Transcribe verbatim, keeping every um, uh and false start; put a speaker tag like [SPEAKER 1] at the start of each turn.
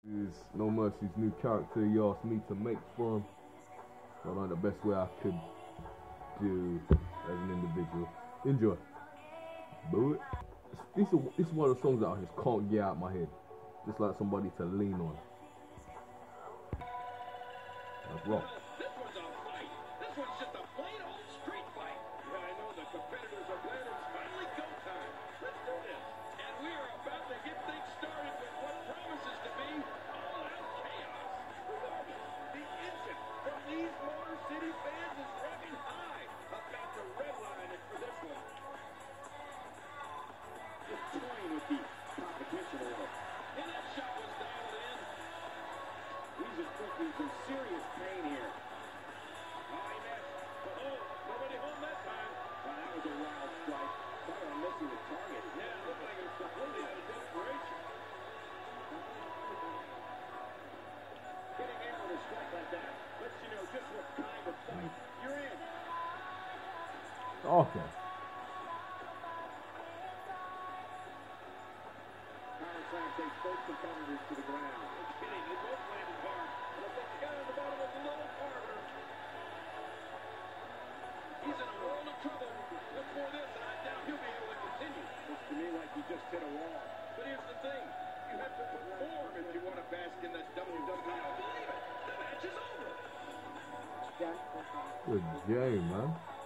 [SPEAKER 1] Is No Mercy's new character he asked me to make for him. So I like the best way I could do as an individual. Enjoy. Do it. This is, this is one of the songs that I just can't get out of my head. Just like somebody to lean on. That's rock.
[SPEAKER 2] This one's a fight. This one's just a plain old street fight. Yeah, I know the competitors are glad it's finally go time. Let's do this. And we are about to get things started with what promises to be all-out chaos. Regardless, the engine from these Motor City fans is revving high. About to redline it for this one. Just toying with the competition a little. And that shot was dialed in. These are cooking some serious pain here. Oh, he missed. Oh, nobody home that time. Wow, that was a wild strike. Thought on missing the target. Yeah, it looked like it was completely out of desperation. Getting in with a strike like that lets you know just what kind of fight you're in.
[SPEAKER 1] Okay.
[SPEAKER 2] Power slam takes both competitors to the ground. No kidding, they both landed hard. And I think the guy on the bottom was a little harder. He's in a world of trouble. Look for this, and I doubt he'll be able to continue. Looks to me like he just hit a wall. But here's the thing. You have to perform if you want to bask in this W W E. I don't believe it. The match is over.
[SPEAKER 1] Good game, man.